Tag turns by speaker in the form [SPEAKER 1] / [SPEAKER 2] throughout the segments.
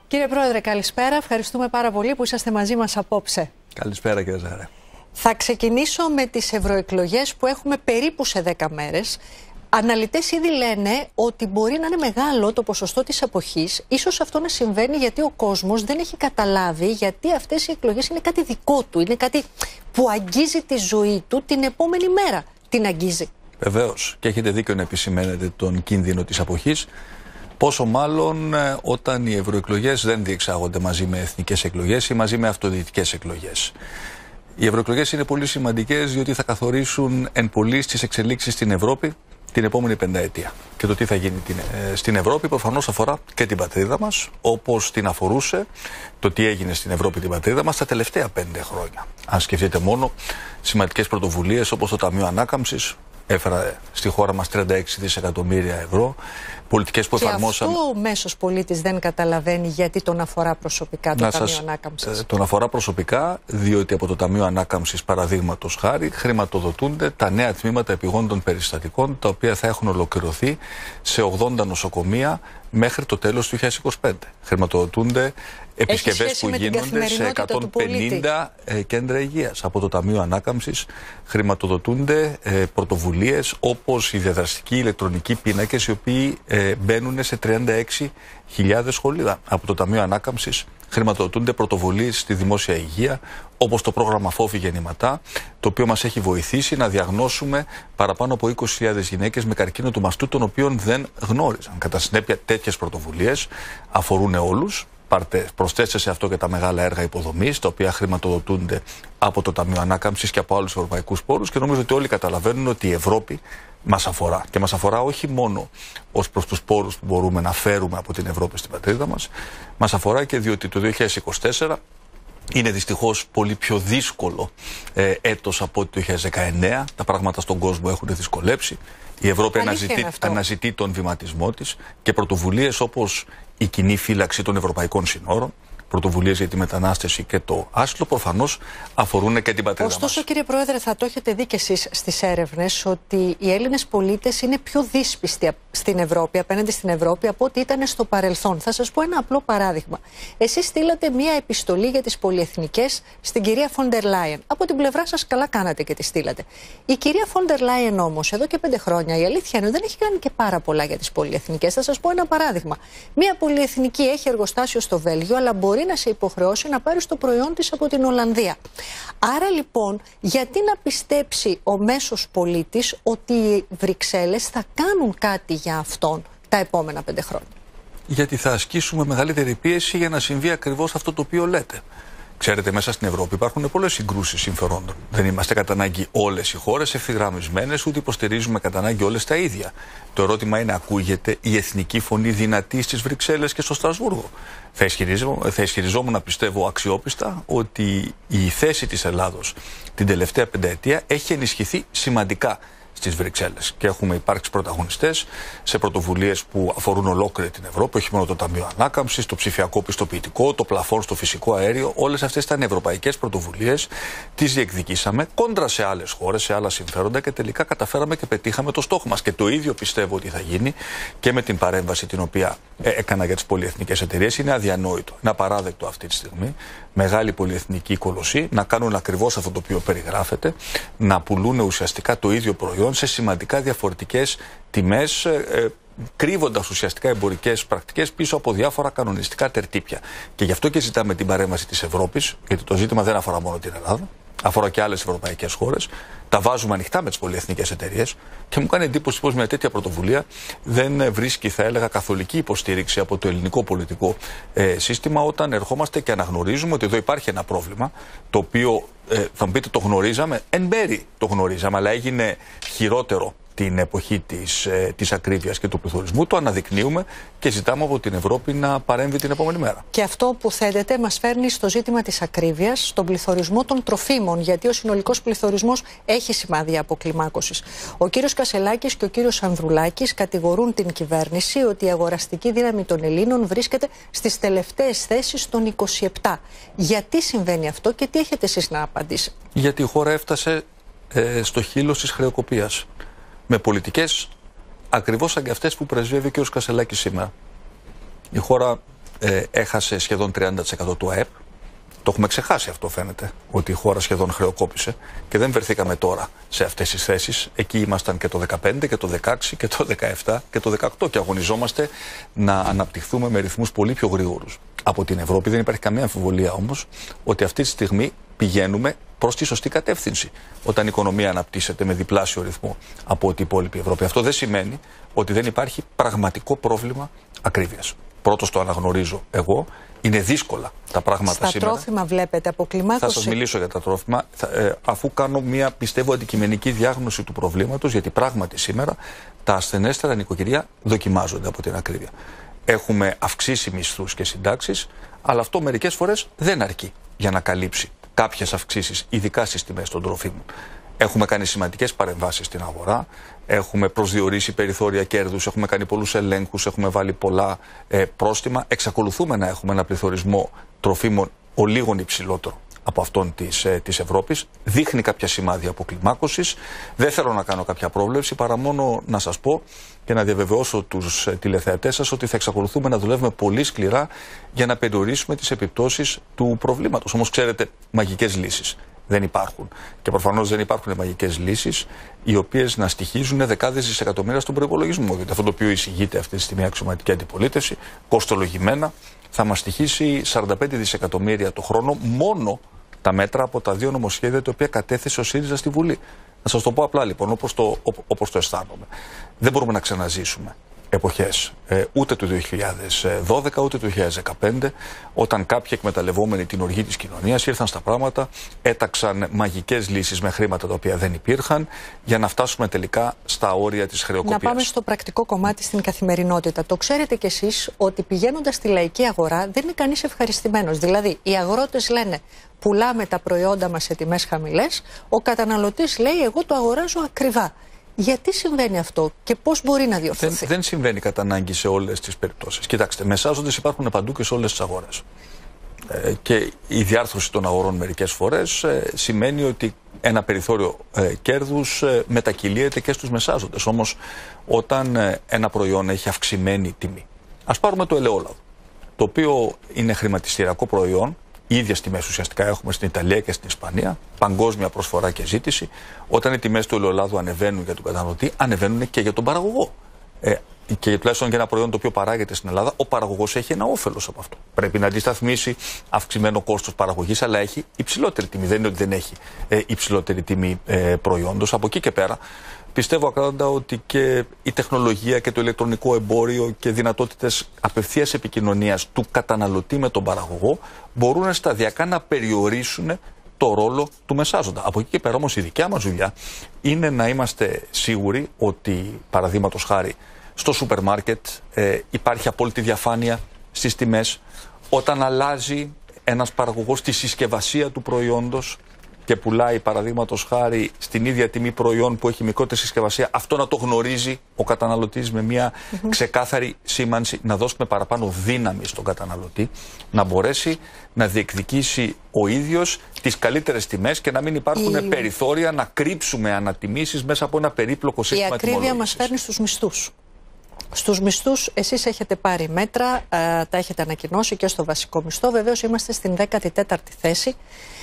[SPEAKER 1] Κύριε Πρόεδρε, καλησπέρα. Ευχαριστούμε πάρα πολύ που είσαστε μαζί μας απόψε.
[SPEAKER 2] Καλησπέρα, κύριε Ζάρε.
[SPEAKER 1] Θα ξεκινήσω με τις ευρωεκλογές που έχουμε περίπου σε 10 μέρες. Αναλυτές ήδη λένε ότι μπορεί να είναι μεγάλο το ποσοστό της αποχής. Ίσως αυτό να συμβαίνει γιατί ο κόσμος δεν έχει καταλάβει γιατί αυτές οι εκλογές είναι κάτι δικό του. Είναι κάτι που αγγίζει τη ζωή του την επόμενη μέρα. Την αγγίζει.
[SPEAKER 2] Βεβαίως. Και έχετε δίκιο να επισημαίνετε τον κίνδυνο της αποχής. Πόσο μάλλον όταν οι ευρωεκλογές δεν διεξάγονται μαζί με εθνικές εκλογές ή μαζί με αυτοδιοικητικές εκλογές. Οι ευρωεκλογές είναι πολύ σημαντικές διότι θα καθορίσουν εν πολλοίς τις εξελίξεις στην Ευρώπη την επόμενη πενταετία. Και το τι θα γίνει στην Ευρώπη προφανώς αφορά και την πατρίδα μας, όπως την αφορούσε το τι έγινε στην Ευρώπη την πατρίδα μας τα τελευταία 5 χρόνια. Αν σκεφτείτε μόνο σημαντικές πρωτοβουλίες όπως το Ταμείο Ανάκαμψης, έφερε στη χώρα μας 36 δισεκατομμύρια ευρώ, πολιτικές που εφαρμόσαμε.
[SPEAKER 1] Και αυτό ο μέσος πολίτης δεν καταλαβαίνει γιατί τον αφορά προσωπικά το Ταμείο Ανάκαμψης.
[SPEAKER 2] Τον αφορά προσωπικά διότι από το Ταμείο Ανάκαμψης, παραδείγματος χάρη, χρηματοδοτούνται τα νέα τμήματα επιγόντων περιστατικών, τα οποία θα έχουν ολοκληρωθεί σε 80 νοσοκομεία μέχρι το τέλος του 2025. Χρηματοδοτούνται επισκευές που γίνονται σε 150 κέντρα υγείας. Από το Ταμείο Ανάκαμψης χρηματοδοτούνται πρωτοβουλίες όπως οι διαδραστικοί ηλεκτρονικοί πίνακες, οι οποίοι μπαίνουν σε 36.000 σχολεία. Από το Ταμείο Ανάκαμψης χρηματοδοτούνται πρωτοβουλίες στη δημόσια υγεία, όπως το πρόγραμμα Φόβη Γεννηματά, το οποίο μας έχει βοηθήσει να διαγνώσουμε παραπάνω από 20.000 γυναίκες με καρκίνο του μαστού, τον οποίον δεν γνώριζαν. Κατά συνέπεια, τέτοιες πρωτοβουλίες αφορούν όλους. Προσθέστε σε αυτό και τα μεγάλα έργα υποδομής, τα οποία χρηματοδοτούνται από το Ταμείο Ανάκαμψης και από άλλους ευρωπαϊκούς πόρους, και νομίζω ότι όλοι καταλαβαίνουν ότι η Ευρώπη μας αφορά. Και μας αφορά όχι μόνο ως προς τους πόρους που μπορούμε να φέρουμε από την Ευρώπη στην πατρίδα μας, μας αφορά και διότι το 2024 είναι δυστυχώς πολύ πιο δύσκολο έτος από το 2019. Τα πράγματα στον κόσμο έχουν δυσκολέψει. Η Ευρώπη αναζητεί τον βηματισμό της και πρωτοβουλίες όπως η κοινή φύλαξη των ευρωπαϊκών συνόρων, πρωτοβουλίες για τη μετανάστευση και το άσυλο, προφανώς αφορούν και την πατρίδα μας.
[SPEAKER 1] Ωστόσο, κύριε Πρόεδρε, θα το έχετε δει και εσείς στις έρευνες ότι οι Έλληνες πολίτες είναι πιο δύσπιστοι στην Ευρώπη, απέναντι στην Ευρώπη, από ό,τι ήταν στο παρελθόν. Θα σας πω ένα απλό παράδειγμα. Εσείς στείλατε μία επιστολή για τις πολυεθνικές στην κυρία Φόντερ Λάιεν. Από την πλευρά σας, καλά κάνατε και τη στείλατε. Η κυρία Φόντερ Λάιεν όμως, εδώ και 5 χρόνια, η αλήθεια είναι ότι δεν έχει κάνει και πάρα πολλά για τις πολυεθνικές. Θα σας πω ένα παράδειγμα. Μία πολυεθνική έχει εργοστάσιο στο Βέλγιο, αλλά μπορεί να σε υποχρεώσει να πάρει το προϊόν της από την Ολλανδία. Άρα λοιπόν, γιατί να πιστέψει ο μέσος πολίτης ότι οι Βρυξέλλες θα κάνουν κάτι για αυτόν τα επόμενα 5 χρόνια?
[SPEAKER 2] Γιατί θα ασκήσουμε μεγαλύτερη πίεση για να συμβεί ακριβώς αυτό το οποίο λέτε. Ξέρετε, μέσα στην Ευρώπη υπάρχουν πολλές συγκρούσεις συμφερόντων. Δεν είμαστε κατά ανάγκη όλες οι χώρες ευθυγραμμισμένες, ούτε υποστηρίζουμε κατά ανάγκη όλες τα ίδια. Το ερώτημα είναι, ακούγεται η εθνική φωνή δυνατή στις Βρυξέλλες και στο Στρασβούργο? Θα ισχυριζόμουν να πιστεύω αξιόπιστα ότι η θέση της Ελλάδος την τελευταία πενταετία έχει ενισχυθεί σημαντικά στις Βρυξέλλες και έχουμε υπάρξει πρωταγωνιστές σε πρωτοβουλίες που αφορούν ολόκληρη την Ευρώπη, όχι μόνο το Ταμείο Ανάκαμψης, το ψηφιακό πιστοποιητικό, το πλαφόν στο φυσικό αέριο. Όλες αυτές ήταν ευρωπαϊκές πρωτοβουλίες, τις διεκδικήσαμε κόντρα σε άλλες χώρες, σε άλλα συμφέροντα και τελικά καταφέραμε και πετύχαμε το στόχο μας. Και το ίδιο πιστεύω ότι θα γίνει και με την παρέμβαση την οποία έκανα για τις πολυεθνικές εταιρείες. Είναι αδιανόητο, είναι απαράδεκτο αυτή τη στιγμή μεγάλη πολυεθνική κολοσσή να κάνουν ακριβώς αυτό το οποίο περιγράφεται, να πουλούν ουσιαστικά το ίδιο προϊόν σε σημαντικά διαφορετικές τιμές, κρύβοντας ουσιαστικά εμπορικές πρακτικές πίσω από διάφορα κανονιστικά τερτύπια. Και γι' αυτό και ζητάμε την παρέμβαση της Ευρώπης, γιατί το ζήτημα δεν αφορά μόνο την Ελλάδα, αφορά και άλλες ευρωπαϊκές χώρες. Τα βάζουμε ανοιχτά με τις πολυεθνικές εταιρείες και μου κάνει εντύπωση πως μια τέτοια πρωτοβουλία δεν βρίσκει, θα έλεγα, καθολική υποστήριξη από το ελληνικό πολιτικό σύστημα, όταν ερχόμαστε και αναγνωρίζουμε ότι εδώ υπάρχει ένα πρόβλημα, το οποίο θα μου πείτε το γνωρίζαμε, εν μέρει το γνωρίζαμε, αλλά έγινε χειρότερο την εποχή της ακρίβειας και του πληθωρισμού. Το αναδεικνύουμε και ζητάμε από την Ευρώπη να παρέμβει την επόμενη μέρα.
[SPEAKER 1] Και αυτό που θέτεται μας φέρνει στο ζήτημα της ακρίβειας, στον πληθωρισμό των τροφίμων, γιατί ο συνολικός πληθωρισμός έχει σημάδια αποκλιμάκωσης. Ο κύριος Κασελάκης και ο κύριος Ανδρουλάκης κατηγορούν την κυβέρνηση ότι η αγοραστική δύναμη των Ελλήνων βρίσκεται στις τελευταίες θέσεις των 27. Γιατί συμβαίνει αυτό και τι έχετε εσείς να απαντήσετε?
[SPEAKER 2] Γιατί η χώρα έφτασε στο χείλος της χρεοκοπίας, με πολιτικές ακριβώς σαν και αυτές που πρεσβεύει ο κ. Κασελάκης σήμερα. Η χώρα έχασε σχεδόν 30% του ΑΕΠ. Το έχουμε ξεχάσει αυτό, φαίνεται, ότι η χώρα σχεδόν χρεοκόπησε και δεν βρεθήκαμε τώρα σε αυτές τις θέσεις. Εκεί ήμασταν και το 2015 και το 2016 και το 2017 και το 2018 και αγωνιζόμαστε να αναπτυχθούμε με ρυθμούς πολύ πιο γρήγορους από την Ευρώπη. Δεν υπάρχει καμία αμφιβολία όμως ότι αυτή τη στιγμή πηγαίνουμε προς τη σωστή κατεύθυνση όταν η οικονομία αναπτύσσεται με διπλάσιο ρυθμό από ό,τι η υπόλοιπη Ευρώπη. Αυτό δεν σημαίνει ότι δεν υπάρχει πραγματικό πρόβλημα ακρίβειας. Πρώτος το αναγνωρίζω εγώ. Είναι δύσκολα τα πράγματα
[SPEAKER 1] σήμερα. Στα τρόφιμα βλέπετε αποκλιμάκωση.
[SPEAKER 2] Θα σας μιλήσω για τα τρόφιμα, αφού κάνω μια, πιστεύω, αντικειμενική διάγνωση του προβλήματος, γιατί πράγματι σήμερα τα ασθενέστερα νοικοκυριά δοκιμάζονται από την ακρίβεια. Έχουμε αυξήσει μισθούς και συντάξεις, αλλά αυτό μερικές φορές δεν αρκεί για να καλύψει κάποιες αυξήσεις, ειδικά στις τιμές των τροφίμων. Έχουμε κάνει σημαντικές παρεμβάσεις στην αγορά, έχουμε προσδιορίσει περιθώρια κέρδους, έχουμε κάνει πολλούς ελέγχους, έχουμε βάλει πολλά πρόστιμα. Εξακολουθούμε να έχουμε ένα πληθωρισμό τροφίμων ολίγων υψηλότερο από αυτόν της Ευρώπης. Δείχνει κάποια σημάδια αποκλιμάκωσης. Δεν θέλω να κάνω κάποια πρόβλεψη, παρά μόνο να σας πω και να διαβεβαιώσω τους τηλεθεατές σας ότι θα εξακολουθούμε να δουλεύουμε πολύ σκληρά για να περιορίσουμε τις επιπτώσεις του προβλήματος. Όμως, ξέρετε, μαγικές λύσεις δεν υπάρχουν. Και προφανώς δεν υπάρχουν μαγικές λύσεις οι οποίες να στοιχίζουν δεκάδες δισεκατομμύρια στον προϋπολογισμό. Γιατί αυτό το οποίο εισηγείται αυτή τη στιγμή αξιωματική αντιπολίτευση, κοστολογημένα, θα μας στοιχίσει 45 δισεκατομμύρια το χρόνο μόνο τα μέτρα από τα δύο νομοσχέδια τα οποία κατέθεσε ο ΣΥΡΙΖΑ στη Βουλή. Να σας το πω απλά λοιπόν, όπως το αισθάνομαι. Δεν μπορούμε να ξαναζήσουμε εποχές ούτε του 2012 ούτε του 2015, όταν κάποιοι εκμεταλλευόμενοι την οργή της κοινωνίας ήρθαν στα πράγματα, έταξαν μαγικές λύσεις με χρήματα τα οποία δεν υπήρχαν για να φτάσουμε τελικά στα όρια της χρεοκοπίας.
[SPEAKER 1] Να πάμε στο πρακτικό κομμάτι, στην καθημερινότητα. Το ξέρετε κι εσείς ότι πηγαίνοντας στη λαϊκή αγορά δεν είναι κανείς ευχαριστημένος. Δηλαδή οι αγρότες λένε πουλάμε τα προϊόντα μας σε τιμές χαμηλές, ο καταναλωτής λέει εγώ το αγοράζω ακριβά. Γιατί συμβαίνει αυτό και πώς μπορεί να διορθωθεί?
[SPEAKER 2] Δεν συμβαίνει κατά ανάγκη σε όλες τις περιπτώσεις. Κοιτάξτε, μεσάζοντες υπάρχουν παντού και σε όλες τις αγορές. Και η διάρθρωση των αγορών μερικές φορές σημαίνει ότι ένα περιθώριο κέρδους μετακυλίεται και στους μεσάζοντες. Όμως, όταν ένα προϊόν έχει αυξημένη τιμή, ας πάρουμε το ελαιόλαδο, το οποίο είναι χρηματιστηριακό προϊόν. Οι ίδιες τιμές ουσιαστικά έχουμε στην Ιταλία και στην Ισπανία, παγκόσμια προσφορά και ζήτηση. Όταν οι τιμές του ελαιολάδου ανεβαίνουν για τον καταναλωτή, ανεβαίνουν και για τον παραγωγό. Και τουλάχιστον για ένα προϊόν το οποίο παράγεται στην Ελλάδα, ο παραγωγός έχει ένα όφελος από αυτό. Πρέπει να αντισταθμίσει αυξημένο κόστος παραγωγής, αλλά έχει υψηλότερη τιμή. Δεν είναι ότι δεν έχει υψηλότερη τιμή προϊόντος. Από εκεί και πέρα, πιστεύω ακράδαντα ότι και η τεχνολογία και το ηλεκτρονικό εμπόριο και δυνατότητες απευθείας επικοινωνίας του καταναλωτή με τον παραγωγό μπορούν σταδιακά να περιορίσουν το ρόλο του μεσάζοντα. Από εκεί και πέρα όμως η δικιά μας δουλειά είναι να είμαστε σίγουροι ότι, παραδείγματος χάρη, στο σούπερ μάρκετ υπάρχει απόλυτη διαφάνεια στις τιμές. Όταν αλλάζει ένας παραγωγός τη συσκευασία του προϊόντος και πουλάει, παραδείγματος χάρη, στην ίδια τιμή προϊόν που έχει μικρότερη συσκευασία, αυτό να το γνωρίζει ο καταναλωτής με μια ξεκάθαρη σήμανση, να δώσουμε παραπάνω δύναμη στον καταναλωτή, να μπορέσει να διεκδικήσει ο ίδιος τις καλύτερες τιμές και να μην υπάρχουν περιθώρια να κρύψουμε ανατιμήσεις μέσα από ένα περίπλοκο σύστημα τιμολογίας.
[SPEAKER 1] Η ακρίβεια μας φέρνει στους μισθούς. Στους μισθούς εσείς έχετε πάρει μέτρα, τα έχετε ανακοινώσει και στο βασικό μισθό. Βεβαίως είμαστε στην 14η θέση.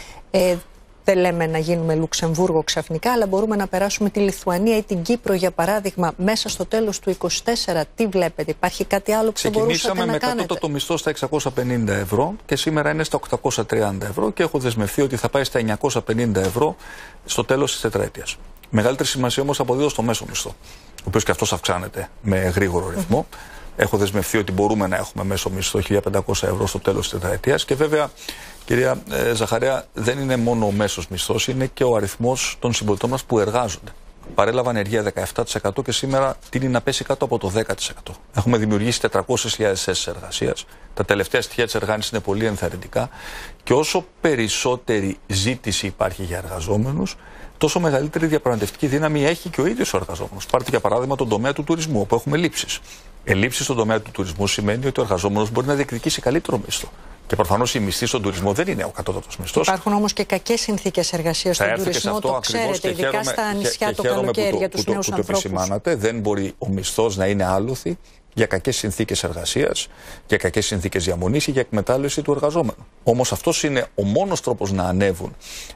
[SPEAKER 1] Δεν λέμε να γίνουμε Λουξεμβούργο ξαφνικά, αλλά μπορούμε να περάσουμε τη Λιθουανία ή την Κύπρο, για παράδειγμα, μέσα στο τέλος του 2024. Τι βλέπετε, υπάρχει κάτι άλλο που θα μπορούσατε να κάνετε?
[SPEAKER 2] Ξεκινήσαμε με κατώτατο μισθό στα 650 ευρώ και σήμερα είναι στα 830 ευρώ και έχω δεσμευθεί ότι θα πάει στα 950 ευρώ στο τέλος της τετραετίας. Μεγαλύτερη σημασία όμως αποδίδω στο μέσο μισθό, ο οποίος και αυτός αυξάνεται με γρήγορο ρυθμό. Έχω δεσμευθεί ότι μπορούμε να έχουμε μέσο μισθό 1.500 ευρώ στο τέλος της τετραετίας και βέβαια, κυρία Ζαχαρέα, δεν είναι μόνο ο μέσος μισθός, είναι και ο αριθμός των συμπολιτών μας που εργάζονται. Παρέλαβαν ενεργεία 17% και σήμερα τείνει να πέσει κάτω από το 10%. Έχουμε δημιουργήσει 400.000 θέσεις εργασίας. Τα τελευταία στοιχεία της Εργάνης είναι πολύ ενθαρρυντικά και όσο περισσότερη ζήτηση υπάρχει για εργαζόμενους, τόσο μεγαλύτερη διαπραγματευτική δύναμη έχει και ο ίδιος ο εργαζόμενος. Πάρτε για παράδειγμα τον τομέα του τουρισμού, όπου έχουμε λήψεις. Ελλείψεις στον τομέα του τουρισμού σημαίνει ότι ο εργαζόμενος μπορεί να διεκδικήσει καλύτερο μισθό. Και προφανώς η μισθή στον τουρισμό δεν είναι ο κατώτατος μισθός.
[SPEAKER 1] Υπάρχουν όμως και κακές συνθήκες εργασίας στον τουρισμό. Το ξέρετε, ειδικά στα νησιά το καλοκαίρι για τους νέους ανθρώπους.
[SPEAKER 2] Δεν μπορεί ο μισθός να είναι άλοθη για κακές συνθήκες εργασίας, για κακές συνθήκες διαμονής ή για εκμετάλλευση του εργαζόμενου. Όμως αυτός είναι ο μόνος τρόπος να ανέβουν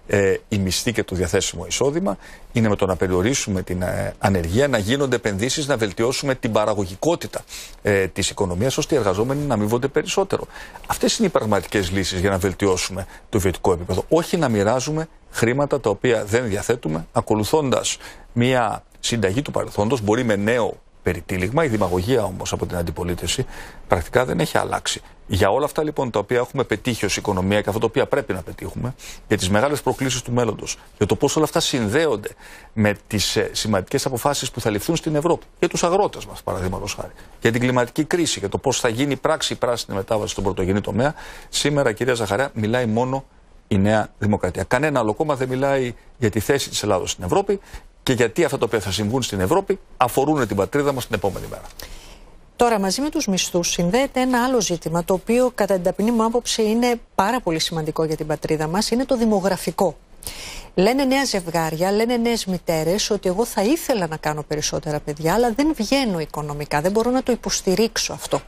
[SPEAKER 2] οι μισθοί και το διαθέσιμο εισόδημα, είναι με το να περιορίσουμε την ανεργία, να γίνονται επενδύσεις, να βελτιώσουμε την παραγωγικότητα της οικονομίας, ώστε οι εργαζόμενοι να αμείβονται περισσότερο. Αυτές είναι οι πραγματικές λύσεις για να βελτιώσουμε το βιωτικό επίπεδο. Όχι να μοιράζουμε χρήματα τα οποία δεν διαθέτουμε, ακολουθώντας μια συνταγή του παρελθόντος, μπορεί με νέο περιτύλιγμα. Η δημαγωγία όμως από την αντιπολίτευση πρακτικά δεν έχει αλλάξει. Για όλα αυτά λοιπόν τα οποία έχουμε πετύχει ως οικονομία και αυτά τα οποία πρέπει να πετύχουμε, για τις μεγάλες προκλήσεις του μέλλοντος, για το πώς όλα αυτά συνδέονται με τις σημαντικές αποφάσεις που θα ληφθούν στην Ευρώπη, για τους αγρότες μας παραδείγματος χάρη, για την κλιματική κρίση, για το πώς θα γίνει πράξη η πράσινη μετάβαση στον πρωτογενή τομέα, σήμερα, κυρία Ζαχαρέα, μιλάει μόνο η Νέα Δημοκρατία. Κανένα άλλο κόμμα δεν μιλάει για τη θέση της Ελλάδος στην Ευρώπη και γιατί αυτά τα οποία θα συμβούν στην Ευρώπη αφορούν την πατρίδα μας την επόμενη μέρα.
[SPEAKER 1] Τώρα, μαζί με τους μισθούς συνδέεται ένα άλλο ζήτημα, το οποίο κατά την ταπεινή μου άποψη είναι πάρα πολύ σημαντικό για την πατρίδα μας, είναι το δημογραφικό. Λένε νέα ζευγάρια, λένε νέες μητέρες ότι εγώ θα ήθελα να κάνω περισσότερα παιδιά, αλλά δεν βγαίνω οικονομικά, δεν μπορώ να το υποστηρίξω αυτό.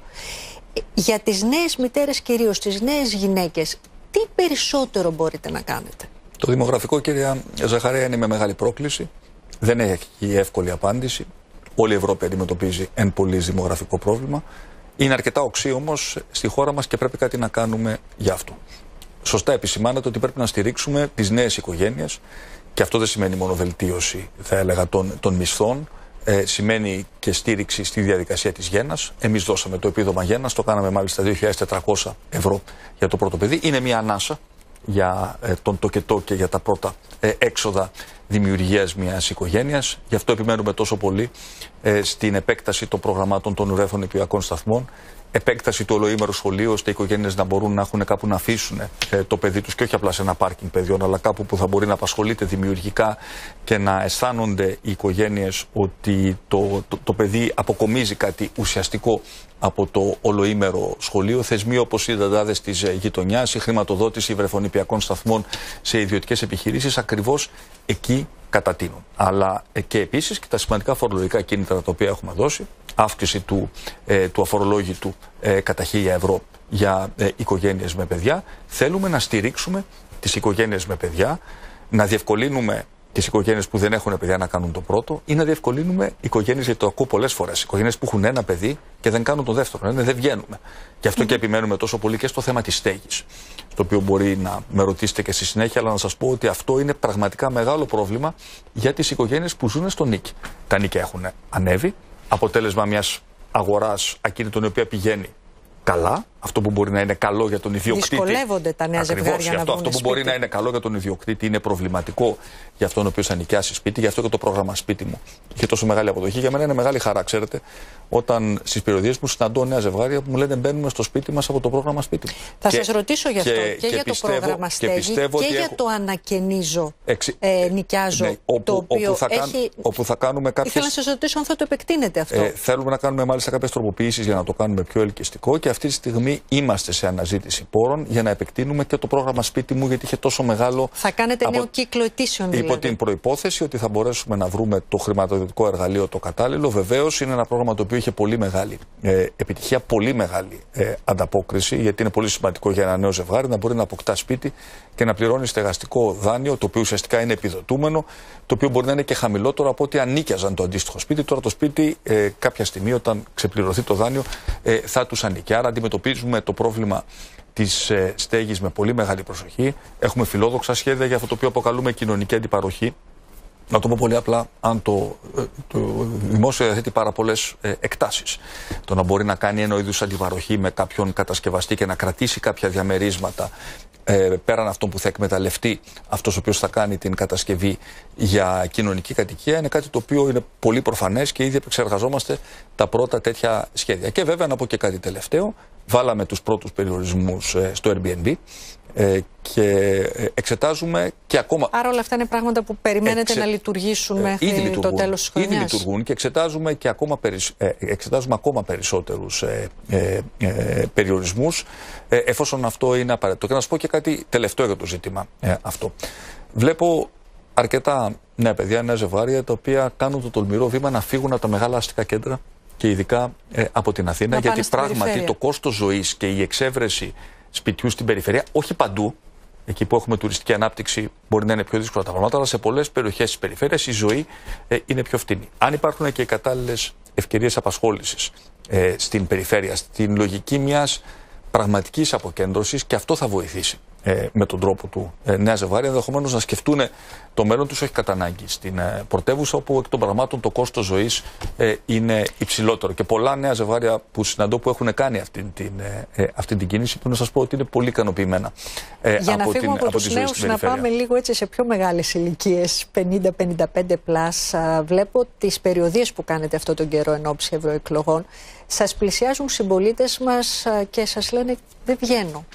[SPEAKER 1] Για τις νέες μητέρες κυρίως, τις νέες γυναίκες, τι περισσότερο μπορείτε να κάνετε?
[SPEAKER 2] Το δημογραφικό, κυρία Ζαχαρέα, είναι με μεγάλη πρόκληση. Δεν έχει εύκολη απάντηση. Όλη η Ευρώπη αντιμετωπίζει εν πολλοίς δημογραφικό πρόβλημα. Είναι αρκετά οξύ όμως στη χώρα μας και πρέπει κάτι να κάνουμε γι' αυτό. Σωστά επισημάνατε ότι πρέπει να στηρίξουμε τις νέες οικογένειες και αυτό δεν σημαίνει μόνο βελτίωση, θα έλεγα, των μισθών. Σημαίνει και στήριξη στη διαδικασία της γέννας. Εμείς δώσαμε το επίδομα γέννας, το κάναμε μάλιστα 2.400 ευρώ για το πρώτο παιδί. Είναι μια ανάσα για τον τοκετό και για τα πρώτα έξοδα δημιουργίας μιας οικογένειας. Γι' αυτό επιμένουμε τόσο πολύ στην επέκταση των προγραμμάτων των ουραίθων νηπιακών σταθμών, επέκταση του ολοήμερου σχολείου, ώστε οι οικογένειες να μπορούν να έχουν κάπου να αφήσουν το παιδί τους και όχι απλά σε ένα πάρκινγκ παιδιών, αλλά κάπου που θα μπορεί να απασχολείται δημιουργικά και να αισθάνονται οι οικογένειες ότι το παιδί αποκομίζει κάτι ουσιαστικό από το ολοήμερο σχολείο. Θεσμοί όπως οι δαντάδες της γειτονιάς, η χρηματοδότηση βρεφονηπιακών σταθμών σε ιδιωτικές επιχειρήσεις, ακριβώς εκεί κατατείνουν. Αλλά και επίσης και τα σημαντικά φορολογικά κίνητρα τα οποία έχουμε δώσει, αύξηση του αφορολόγητου κατά 1.000 ευρώ για οικογένειες με παιδιά. Θέλουμε να στηρίξουμε τις οικογένειες με παιδιά, να διευκολύνουμε τις οικογένειες που δεν έχουν παιδιά να κάνουν το πρώτο ή να διευκολύνουμε οικογένειες, γιατί το ακούω πολλές φορές, οικογένειες που έχουν ένα παιδί και δεν κάνουν το δεύτερο. Δεν βγαίνουμε. Γι' αυτό και επιμένουμε τόσο πολύ και στο θέμα της στέγης, στο οποίο μπορεί να με ρωτήσετε και στη συνέχεια, αλλά να σας πω ότι αυτό είναι πραγματικά μεγάλο πρόβλημα για τις οικογένειες που ζουν στο νίκη. Τα νίκια έχουν ανέβει, αποτέλεσμα μιας αγοράς ακίνητων η οποία πηγαίνει καλά. Αυτό που μπορεί να είναι καλό για τον ιδιοκτήτη.
[SPEAKER 1] Δυσκολεύονται τα νέα ζευγάρια να βρουν
[SPEAKER 2] αυτό που μπορεί να είναι καλό για τον ιδιοκτήτη είναι προβληματικό για αυτόν ο οποίος θα νοικιάσει σπίτι. Γι' αυτό και το πρόγραμμα Σπίτι μου είχε τόσο μεγάλη αποδοχή. Για μένα είναι μεγάλη χαρά, ξέρετε, όταν στις περιοδίες μου συναντώ νέα ζευγάρια που μου λένε μπαίνουμε στο σπίτι μας από το πρόγραμμα Σπίτι μου.
[SPEAKER 1] Θα σας ρωτήσω γι' αυτό και για το πρόγραμμα Στέγη και για το ανακαινίζω, νοικιάζω.
[SPEAKER 2] Ναι, όπου θα κάνουμε κάποιες...
[SPEAKER 1] Ήθελα να σας ρωτήσω αν θα το επεκτείνετε αυτό.
[SPEAKER 2] Θέλουμε να κάνουμε μάλιστα κάποιες τροποποιήσεις για να το κάνουμε πιο ελκυστικό και αυτή τη στιγμή είμαστε σε αναζήτηση πόρων για να επεκτείνουμε και το πρόγραμμα Σπίτι μου, γιατί είχε τόσο μεγάλο.
[SPEAKER 1] Θα κάνετε νέο κύκλο αιτήσεων, δηλαδή?
[SPEAKER 2] Υπό την προϋπόθεση ότι θα μπορέσουμε να βρούμε το χρηματοδοτικό εργαλείο το κατάλληλο. Βεβαίως είναι ένα πρόγραμμα το οποίο είχε πολύ μεγάλη επιτυχία, πολύ μεγάλη ανταπόκριση, γιατί είναι πολύ σημαντικό για ένα νέο ζευγάρι να μπορεί να αποκτά σπίτι και να πληρώνει στεγαστικό δάνειο, το οποίο ουσιαστικά είναι επιδοτούμενο, το οποίο μπορεί να είναι και χαμηλότερο από ό,τι ανοίκιαζαν το αντίστοιχο σπίτι. Τώρα το σπίτι κάποια στιγμή, όταν ξεπληρωθεί το δάνειο, θα τους ανήκει. Άρα αντιμετωπίζουμε το πρόβλημα της στέγης με πολύ μεγάλη προσοχή. Έχουμε φιλόδοξα σχέδια για αυτό το οποίο αποκαλούμε κοινωνική αντιπαροχή. Να το πω πολύ απλά, αν το δημόσιο διαθέτει πάρα πολλές εκτάσεις, το να μπορεί να κάνει ένα είδους αντιπαροχή με κάποιον κατασκευαστή και να κρατήσει κάποια διαμερίσματα πέραν αυτών που θα εκμεταλλευτεί αυτός ο οποίος θα κάνει την κατασκευή για κοινωνική κατοικία, είναι κάτι το οποίο είναι πολύ προφανές και ήδη επεξεργαζόμαστε τα πρώτα τέτοια σχέδια. Και βέβαια να πω και κάτι τελευταίο, βάλαμε τους πρώτους περιορισμούς στο Airbnb και εξετάζουμε και ακόμα...
[SPEAKER 1] Άρα όλα αυτά είναι πράγματα που περιμένετε να λειτουργήσουν μέχρι το τέλος της χρονιάς.
[SPEAKER 2] Ήδη λειτουργούν και εξετάζουμε ακόμα περισσότερους περιορισμούς εφόσον αυτό είναι απαραίτητο. Και να σας πω και κάτι τελευταίο για το ζήτημα αυτό. Βλέπω αρκετά νέα παιδιά, νέα ζευγάρια, τα οποία κάνουν το τολμηρό βήμα να φύγουν από τα μεγάλα αστικά κέντρα και ειδικά από την Αθήνα, γιατί πράγματι το κόστος ζωής και η εξέβρεση σπιτιού στην περιφέρεια, όχι παντού, εκεί που έχουμε τουριστική ανάπτυξη μπορεί να είναι πιο δύσκολα τα πράγματα, αλλά σε πολλές περιοχές της περιφέρειας η ζωή είναι πιο φτηνή. Αν υπάρχουν και οι κατάλληλες ευκαιρίες απασχόλησης στην περιφέρεια, στην λογική μιας πραγματικής αποκέντρωσης, και αυτό θα βοηθήσει με τον τρόπο του νέα ζευγάρια, ενδεχομένως να σκεφτούν το μέλλον τους όχι κατά ανάγκη στην πρωτεύουσα, όπου εκ των πραγμάτων το κόστος ζωής είναι υψηλότερο. Και πολλά νέα ζευγάρια που συναντώ που έχουν κάνει αυτή την κίνηση, που να σας πω ότι είναι πολύ ικανοποιημένα
[SPEAKER 1] για να φύγουμε από τους νέους, να πάμε λίγο έτσι σε πιο μεγάλες ηλικίες, 50-55 πλάς. Βλέπω τις περιοδίες που κάνετε αυτόν τον καιρό εν ώψη ευρωεκλογών. Σας πλησιάζουν συμπολίτες μας και σας λένε δεν βγαίνω.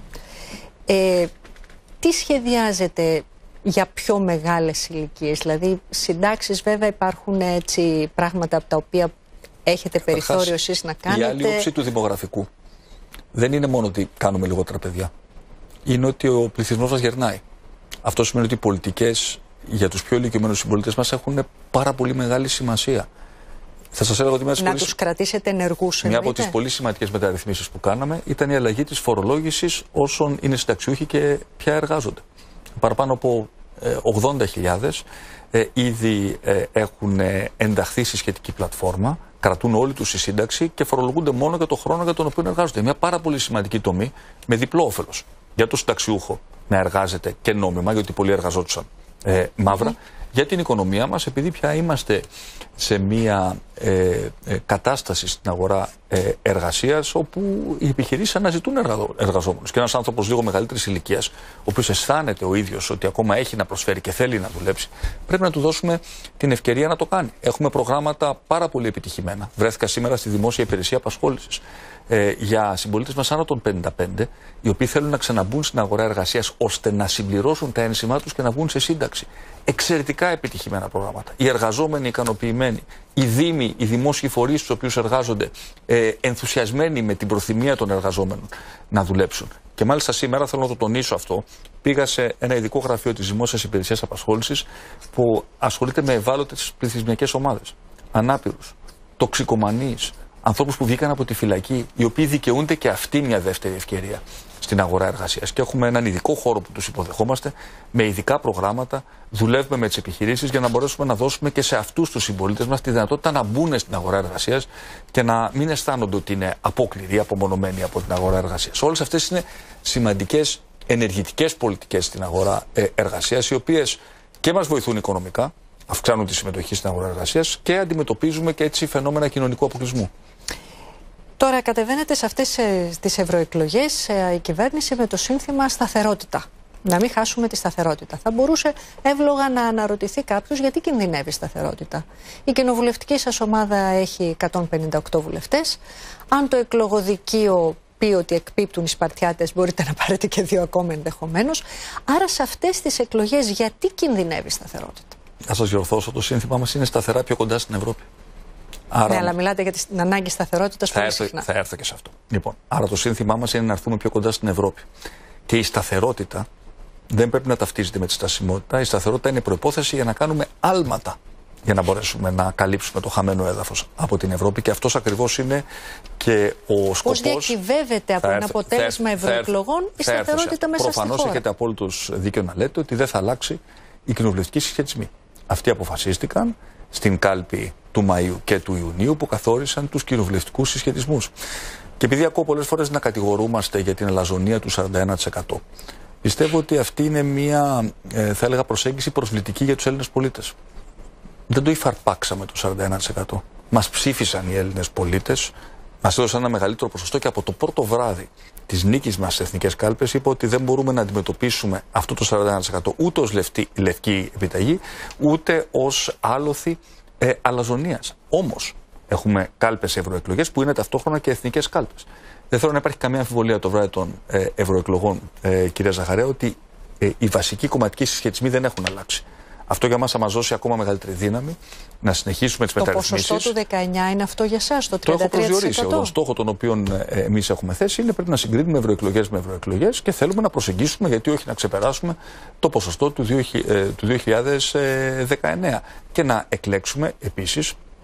[SPEAKER 1] Τι σχεδιάζετε για πιο μεγάλες ηλικίες? Δηλαδή συντάξεις, βέβαια υπάρχουν έτσι πράγματα από τα οποία έχετε περιθώριο εσείς να κάνετε.
[SPEAKER 2] Η άλλη όψη του δημογραφικού δεν είναι μόνο ότι κάνουμε λιγότερα παιδιά. Είναι ότι ο πληθυσμός μας γερνάει. Αυτό σημαίνει ότι οι πολιτικές για τους πιο ηλικιωμένους συμπολίτες μας έχουν πάρα πολύ μεγάλη σημασία. Θα σας έλεγα ότι
[SPEAKER 1] να τους κρατήσετε ενεργούς.
[SPEAKER 2] Μια από τις πολύ σημαντικές μεταρρυθμίσεις που κάναμε ήταν η αλλαγή της φορολόγησης όσων είναι συνταξιούχοι και πια εργάζονται. Παραπάνω από 80.000 ήδη έχουν ενταχθεί στη σχετική πλατφόρμα, κρατούν όλη τους τη σύνταξη και φορολογούνται μόνο για τον χρόνο για τον οποίο εργάζονται. Μια πάρα πολύ σημαντική τομή με διπλό όφελος. Για τον συνταξιούχο να εργάζεται και νόμιμα, γιατί πολλοί εργαζόντουσαν μαύρα. Για την οικονομία μας, επειδή πια είμαστε σε μια κατάσταση στην αγορά εργασίας όπου οι επιχειρήσεις αναζητούν εργαζόμενους. Και ένας άνθρωπος λίγο μεγαλύτερης ηλικίας, ο οποίος αισθάνεται ο ίδιος ότι ακόμα έχει να προσφέρει και θέλει να δουλέψει, πρέπει να του δώσουμε την ευκαιρία να το κάνει. Έχουμε προγράμματα πάρα πολύ επιτυχημένα. Βρέθηκα σήμερα στη Δημόσια Υπηρεσία Απασχόλησης για συμπολίτες μας άνω των 55, οι οποίοι θέλουν να ξαναμπούν στην αγορά εργασίας ώστε να συμπληρώσουν τα ένσημά τους και να βγουν σε σύνταξη. Εξαιρετικά επιτυχημένα προγράμματα. Οι εργαζόμενοι ικανοποιημένοι, οι δήμοι, οι δημόσιοι φορείς στους οποίους εργάζονται ενθουσιασμένοι με την προθυμία των εργαζόμενων να δουλέψουν. Και μάλιστα σήμερα θέλω να το τονίσω αυτό. Πήγα σε ένα ειδικό γραφείο της Δημόσιας Υπηρεσίας Απασχόλησης που ασχολείται με ευάλωτες πληθυσμιακές ομάδες. Ανάπηρους, τοξικομανείς, ανθρώπους που βγήκαν από τη φυλακή, οι οποίοι δικαιούνται και αυτοί μια δεύτερη ευκαιρία στην αγορά εργασίας. Και έχουμε έναν ειδικό χώρο που τους υποδεχόμαστε, με ειδικά προγράμματα. Δουλεύουμε με τις επιχειρήσεις για να μπορέσουμε να δώσουμε και σε αυτούς τους συμπολίτες μας τη δυνατότητα να μπουν στην αγορά εργασίας και να μην αισθάνονται ότι είναι απόκληροι, απομονωμένοι από την αγορά εργασίας. Όλες αυτές είναι σημαντικές ενεργητικές πολιτικές στην αγορά εργασίας, οι οποίες και μας βοηθούν οικονομικά, αυξάνουν τη συμμετοχή στην αγορά εργασίας και αντιμετωπίζουμε και έτσι φαινόμενα κοινωνικού αποκλεισμού.
[SPEAKER 1] Τώρα κατεβαίνετε σε αυτές τις ευρωεκλογές η κυβέρνηση με το σύνθημα σταθερότητα. Να μην χάσουμε τη σταθερότητα. Θα μπορούσε εύλογα να αναρωτηθεί κάποιος γιατί κινδυνεύει η σταθερότητα. Η κοινοβουλευτική σας ομάδα έχει 158 βουλευτές. Αν το εκλογοδικείο πει ότι εκπίπτουν οι Σπαρτιάτες, μπορείτε να πάρετε και 2 ακόμα ενδεχομένως. Άρα σε αυτές τις εκλογές γιατί κινδυνεύει η σταθερότητα?
[SPEAKER 2] Θα σας διορθώσω, το σύνθημά μας είναι σταθερά πιο κοντά στην Ευρώπη.
[SPEAKER 1] Άρα, ναι, αλλά μιλάτε για την ανάγκη σταθερότητας πολύ συχνά.
[SPEAKER 2] Θα έρθω και σε αυτό. Λοιπόν, άρα το σύνθημά μας είναι να έρθουμε πιο κοντά στην Ευρώπη. Και η σταθερότητα δεν πρέπει να ταυτίζεται με τη στασιμότητα. Η σταθερότητα είναι προϋπόθεση για να κάνουμε άλματα για να μπορέσουμε να καλύψουμε το χαμένο έδαφος από την Ευρώπη. Και αυτός ακριβώς είναι και ο σκοπός.
[SPEAKER 1] Πώς διακυβεύεται από ένα αποτέλεσμα ευρωεκλογών η σταθερότητα μέσα στη χώρα?
[SPEAKER 2] Προφανώς έχετε απόλυτος δίκιο να λέτε ότι δεν θα αλλάξει οι κοινοβουλευτικοί συσχετισμοί. Αυτοί αποφασίστηκαν στην κάλπη του Μαΐου και του Ιουνίου που καθόρισαν τους κοινοβουλευτικούς συσχετισμούς. Και επειδή ακούω πολλές φορές να κατηγορούμαστε για την αλαζονία του 41%, πιστεύω ότι αυτή είναι μια, θα έλεγα, προσέγγιση προσβλητική για τους Έλληνες πολίτες. Δεν το υφαρπάξαμε το 41%. Μας ψήφισαν οι Έλληνες πολίτες, μας έδωσαν ένα μεγαλύτερο ποσοστό και από το πρώτο βράδυ της νίκης μας στις εθνικές κάλπες είπα ότι δεν μπορούμε να αντιμετωπίσουμε αυτό το 41% ούτε ως λευκή επιταγή, ούτε ως άλοθη αλαζονίας. Όμως έχουμε κάλπες ευρωεκλογές που είναι ταυτόχρονα και εθνικές κάλπες. Δεν θέλω να υπάρχει καμία αμφιβολία το βράδυ των ευρωεκλογών, κυρία Ζαχαρέα, ότι οι βασικοί κομματικοί συσχετισμοί δεν έχουν αλλάξει. Αυτό για μας θα μας δώσει ακόμα μεγαλύτερη δύναμη να συνεχίσουμε τις μεταρρυθμίσεις.
[SPEAKER 1] Το ποσοστό του 19 είναι αυτό για εσάς, το 33%?
[SPEAKER 2] Το έχω προσδιορίσει. Ο στόχο τον οποίο εμείς έχουμε θέσει είναι πρέπει να συγκρίνουμε ευρωεκλογές με ευρωεκλογές και θέλουμε να προσεγγίσουμε, γιατί όχι να ξεπεράσουμε, το ποσοστό του 2019 και να εκλέξουμε επίσης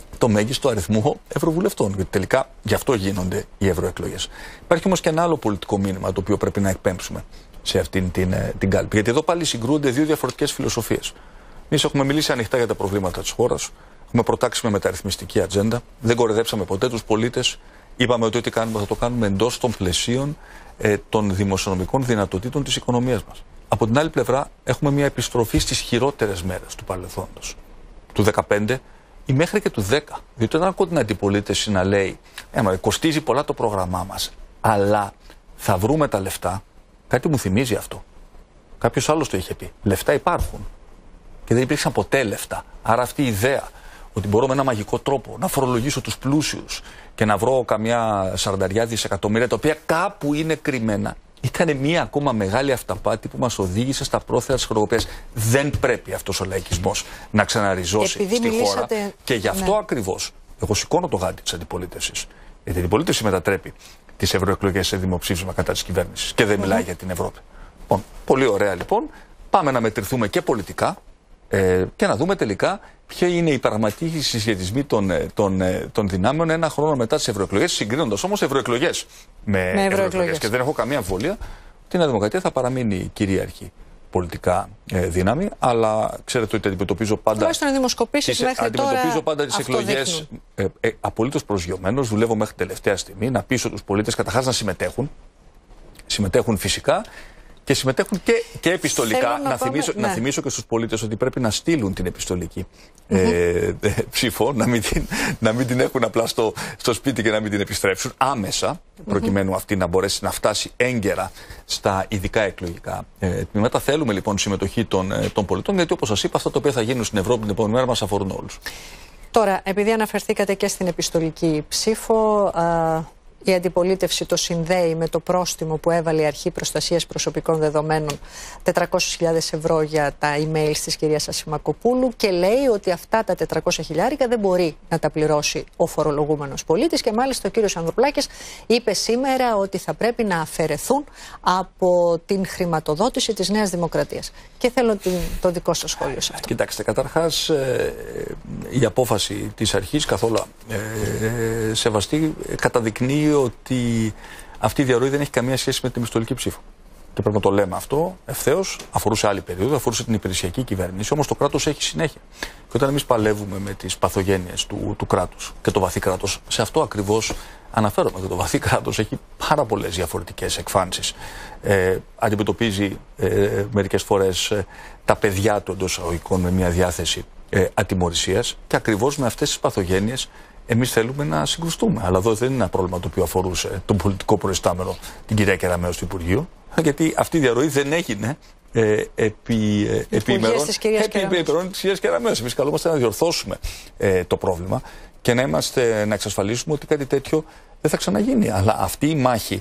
[SPEAKER 2] το μέγιστο αριθμό ευρωβουλευτών. Γιατί τελικά γι' αυτό γίνονται οι ευρωεκλογές. Υπάρχει όμως και ένα άλλο πολιτικό μήνυμα το οποίο πρέπει να εκπέμψουμε σε αυτήν την κάλπη. Γιατί εδώ πάλι συγκρούονται δύο διαφορετικές φιλοσοφίες. Εμείς έχουμε μιλήσει ανοιχτά για τα προβλήματα της χώρας. Έχουμε προτάξει με μεταρρυθμιστική ατζέντα. Δεν κορεδέψαμε ποτέ τους πολίτες. Είπαμε ότι ό,τι κάνουμε θα το κάνουμε εντός των πλαισίων των δημοσιονομικών δυνατοτήτων της οικονομίας μας. Από την άλλη πλευρά, έχουμε μια επιστροφή στις χειρότερες μέρες του παρελθόντος. Του 2015 ή μέχρι και του 10. Διότι όταν ακούω την αντιπολίτευση να λέει κοστίζει πολλά το πρόγραμμά μας, αλλά θα βρούμε τα λεφτά, κάτι μου θυμίζει αυτό. Κάποιος άλλος το είχε πει. Λεφτά υπάρχουν. Και δεν υπήρξαν ποτέ λεφτά. Άρα αυτή η ιδέα ότι μπορώ με ένα μαγικό τρόπο να φορολογήσω τους πλούσιους και να βρω καμιά 40 δισεκατομμύρια τα οποία κάπου είναι κρυμμένα, ήταν μία ακόμα μεγάλη αυταπάτη που μας οδήγησε στα πρόθυρα της χρεοκοπίας. Δεν πρέπει αυτός ο λαϊκισμός να ξαναριζώσει στη χώρα. Και γι' αυτό ακριβώς εγώ σηκώνω το γάντι της αντιπολίτευσης. Γιατί η αντιπολίτευση μετατρέπει τις ευρωεκλογές σε δημοψήφισμα κατά της κυβέρνησης και δεν μιλάει για την Ευρώπη. Λοιπόν, πολύ ωραία λοιπόν. Πάμε να μετρηθούμε και πολιτικά και να δούμε τελικά ποιοι είναι οι πραγματικοί συσχετισμοί των δυνάμεων ένα χρόνο μετά τις ευρωεκλογές, συγκρίνοντας όμως ευρωεκλογές με ευρωεκλογές. Και δεν έχω καμία αμφιβολία ότι η Νέα Δημοκρατία θα παραμείνει κυρίαρχη πολιτικά δύναμη, αλλά ξέρετε ότι αντιμετωπίζω πάντα τις εκλογές απολύτως προσγειωμένος. Δουλεύω μέχρι τελευταία στιγμή να πείσω τους πολίτες καταρχάς να συμμετέχουν. Συμμετέχουν φυσικά. Και συμμετέχουν και επιστολικά. Να θυμίσω και στους πολίτες ότι πρέπει να στείλουν την επιστολική ψήφο, να μην την έχουν απλά στο σπίτι και να μην την επιστρέψουν άμεσα, προκειμένου αυτή να μπορέσει να φτάσει έγκαιρα στα ειδικά εκλογικά τμήματα. Θέλουμε λοιπόν συμμετοχή των πολιτών, γιατί όπως σας είπα, αυτά τα οποία θα γίνουν στην Ευρώπη την επόμενη μέρα μας αφορούν όλους.
[SPEAKER 1] Τώρα, επειδή αναφερθήκατε και στην επιστολική ψήφο, η αντιπολίτευση το συνδέει με το πρόστιμο που έβαλε η Αρχή Προστασίας Προσωπικών Δεδομένων, 400.000 ευρώ για τα email της κυρίας Ασημακοπούλου, και λέει ότι αυτά τα 400.000 δεν μπορεί να τα πληρώσει ο φορολογούμενος πολίτης, και μάλιστα ο κύριος Ανδρουλάκης είπε σήμερα ότι θα πρέπει να αφαιρεθούν από την χρηματοδότηση της Νέας Δημοκρατίας. Και θέλω το δικό σας σχόλιο σε αυτό.
[SPEAKER 2] Κοιτάξτε, καταρχάς η απόφαση της αρχής καθόλου σεβαστή καταδεικνύει ότι αυτή η διαρροή δεν έχει καμία σχέση με την επιστολική ψήφο. Και πρέπει να το λέμε αυτό ευθέως. Αφορούσε άλλη περίοδο, αφορούσε την υπηρεσιακή κυβέρνηση. Όμως το κράτος έχει συνέχεια. Και όταν εμείς παλεύουμε με τις παθογένειες του κράτους και το βαθύ κράτος, σε αυτό ακριβώς αναφέρομαι. Και το βαθύ κράτος έχει πάρα πολλές διαφορετικές εκφάνσεις. Αντιμετωπίζει μερικές φορές τα παιδιά του εντός εισαγωγικών με μια διάθεση ατιμωρησίας, και ακριβώς με αυτές τις παθογένειες εμείς θέλουμε να συγκρουστούμε. Αλλά εδώ δεν είναι ένα πρόβλημα το οποίο αφορούσε τον πολιτικό προϊστάμενο, την κυρία Κεραμέως του Υπουργείου, γιατί αυτή η διαρροή δεν έγινε επί ημερών της κυρίας Κεραμέως. Εμείς καλούμαστε να διορθώσουμε το πρόβλημα και να εξασφαλίσουμε ότι κάτι τέτοιο δεν θα ξαναγίνει. Αλλά αυτή η μάχη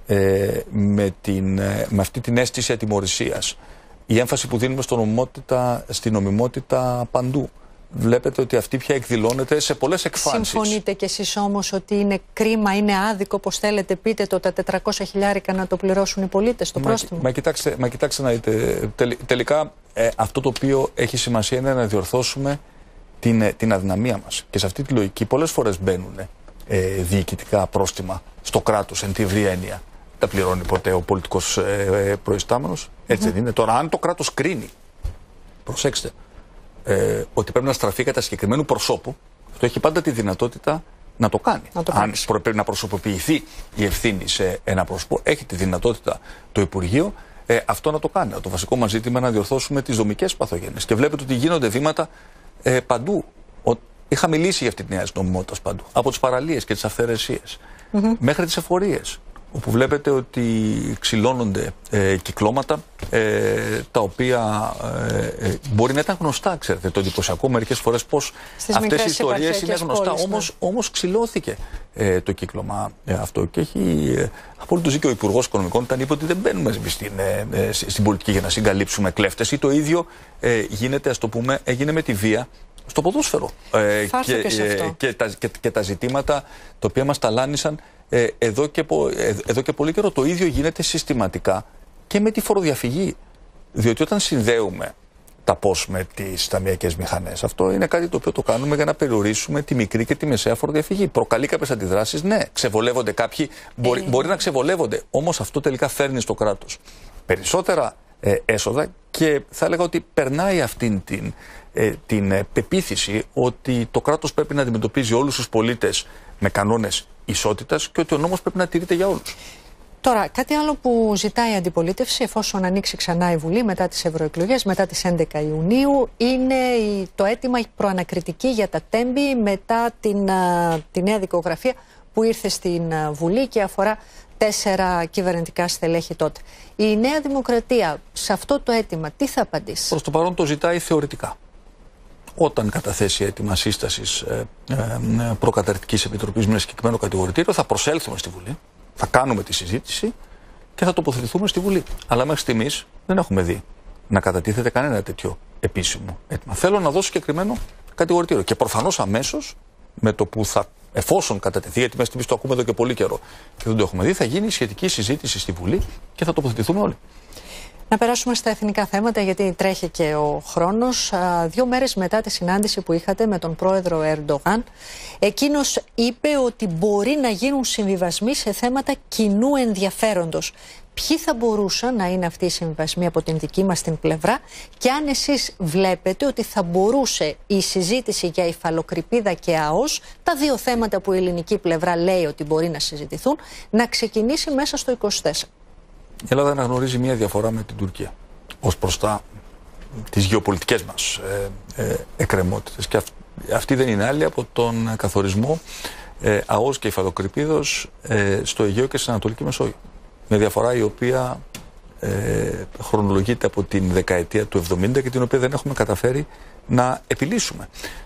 [SPEAKER 2] με αυτή την αίσθηση ατιμωρησίας, η έμφαση που δίνουμε στην νομιμότητα παντού, βλέπετε ότι αυτή πια εκδηλώνεται σε πολλές εκφάνσεις. Συμφωνείτε
[SPEAKER 1] κι εσείς όμως ότι είναι κρίμα, είναι άδικο, όπως θέλετε πείτε το, τα 400.000 να το πληρώσουν οι πολίτες, το πρόστιμο?
[SPEAKER 2] Μα κοιτάξτε να δείτε, τελικά αυτό το οποίο έχει σημασία είναι να διορθώσουμε την αδυναμία μας. Και σε αυτή τη λογική πολλές φορές μπαίνουν διοικητικά πρόστιμα στο κράτος, εν τη ευρία έννοια. Τα πληρώνει ποτέ ο πολιτικός προϊστάμενος, έτσι δεν είναι? Τώρα, αν το κράτος κρίνει, προσέξτε, ότι πρέπει να στραφεί κατά συγκεκριμένου προσώπου, αυτό έχει πάντα τη δυνατότητα να το κάνει. Αν πρέπει να προσωποποιηθεί η ευθύνη σε ένα πρόσωπο, έχει τη δυνατότητα το Υπουργείο αυτό να το κάνει. Το βασικό μας ζήτημα είναι να διορθώσουμε τις δομικές παθογένειες. Και βλέπετε ότι γίνονται βήματα παντού. Είχα μιλήσει για αυτή την νέα νομιμότητα παντού. Από τις παραλίες και τις αυθαιρεσίες μέχρι τις εφορίες, όπου βλέπετε ότι ξυλώνονται κυκλώματα τα οποία μπορεί να ήταν γνωστά, ξέρετε, το εντυπωσιακό μερικές φορές πως αυτές οι ιστορίες είναι γνωστά, όμως ξυλώθηκε το κύκλωμα αυτό, και έχει απόλυτο δίκιο ο Υπουργός Οικονομικών όταν είπε ότι δεν μπαίνουμε στην πολιτική για να συγκαλύψουμε κλέφτες, ή το ίδιο γίνεται, ας το πούμε, έγινε με τη βία στο ποδόσφαιρο και τα ζητήματα τα οποία μας ταλάνισαν εδώ και πολύ καιρό. Το ίδιο γίνεται συστηματικά και με τη φοροδιαφυγή. Διότι όταν συνδέουμε τα πώς με τις ταμειακές μηχανές. Αυτό είναι κάτι το οποίο το κάνουμε για να περιορίσουμε τη μικρή και τη μεσαία φοροδιαφυγή. Προκαλεί κάποιες αντιδράσεις, ναι, ξεβολεύονται κάποιοι, μπορεί να ξεβολεύονται, όμως αυτό τελικά φέρνει στο κράτος περισσότερα έσοδα και θα έλεγα ότι περνάει αυτήν την πεποίθηση ότι το κράτος πρέπει να αντιμετωπίζει όλους τους πολίτες με κανόνες ισότητας και ότι ο νόμος πρέπει να τηρείται για όλους.
[SPEAKER 1] Τώρα, κάτι άλλο που ζητάει η αντιπολίτευση, εφόσον ανοίξει ξανά η Βουλή μετά τις ευρωεκλογές, μετά τις 11 Ιουνίου, είναι το αίτημα προανακριτική για τα τέμπη μετά τη νέα δικογραφία που ήρθε στην Βουλή και αφορά 4 κυβερνητικά στελέχη τότε. Η Νέα Δημοκρατία σε αυτό το αίτημα τι θα απαντήσει?
[SPEAKER 2] Προς το παρόν το ζητάει θεωρητικά. Όταν καταθέσει αίτημα σύστασης προκαταρκτικής επιτροπής με ένα συγκεκριμένο κατηγορητήριο, θα προσέλθουμε στη Βουλή, θα κάνουμε τη συζήτηση και θα τοποθετηθούμε στη Βουλή. Αλλά μέχρι στιγμής δεν έχουμε δει να κατατίθεται κανένα τέτοιο επίσημο αίτημα. Θέλω να δώσω συγκεκριμένο κατηγορητήριο. Και προφανώς αμέσως με το που θα, εφόσον κατατεθεί, γιατί μέχρι στιγμής το ακούμε εδώ και πολύ καιρό και δεν το έχουμε δει, θα γίνει η σχετική συζήτηση στη Βουλή και θα τοποθετηθούμε όλοι.
[SPEAKER 1] Να περάσουμε στα εθνικά θέματα, γιατί τρέχει και ο χρόνος. 2 μέρες μετά τη συνάντηση που είχατε με τον πρόεδρο Ερντογάν, εκείνος είπε ότι μπορεί να γίνουν συμβιβασμοί σε θέματα κοινού ενδιαφέροντος. Ποιοι θα μπορούσαν να είναι αυτοί οι συμβιβασμοί από την δική μας την πλευρά και αν εσείς βλέπετε ότι θα μπορούσε η συζήτηση για υφαλοκρηπίδα και ΑΟΣ, τα 2 θέματα που η ελληνική πλευρά λέει ότι μπορεί να συζητηθούν, να ξεκινήσει μέσα στο 24.
[SPEAKER 2] Η Ελλάδα αναγνωρίζει μια διαφορά με την Τουρκία ως προς τις γεωπολιτικές μας εκκρεμότητες. Και αυτή δεν είναι άλλη από τον καθορισμό ΑΟΣ και υφαλοκρηπίδος στο Αιγαίο και στην Ανατολική Μεσόγειο. Μια διαφορά η οποία χρονολογείται από την δεκαετία του 70 και την οποία δεν έχουμε καταφέρει να επιλύσουμε.